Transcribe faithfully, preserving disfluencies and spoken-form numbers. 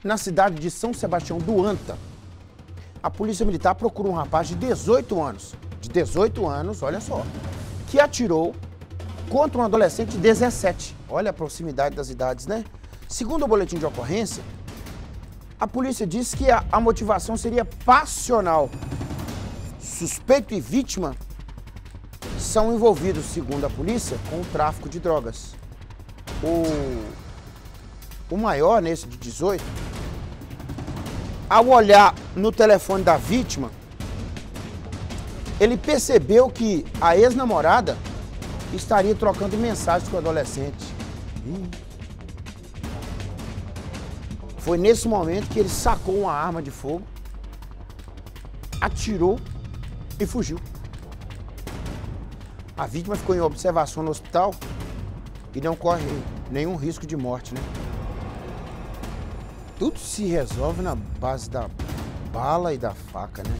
na cidade de São Sebastião do Anta, a polícia militar procurou um rapaz de dezoito anos, de dezoito anos, olha só, que atirou contra um adolescente de dezessete. Olha a proximidade das idades, né? Segundo o boletim de ocorrência, a polícia disse que a, a motivação seria passional. Suspeito e vítima são envolvidos, segundo a polícia, com o tráfico de drogas. O, o maior, nesse de dezoito, ao olhar no telefone da vítima, ele percebeu que a ex-namorada estaria trocando mensagens com o adolescente. Ih. Foi nesse momento que ele sacou uma arma de fogo, atirou e fugiu. A vítima ficou em observação no hospital e não corre nenhum risco de morte, né? Tudo se resolve na base da bala e da faca, né?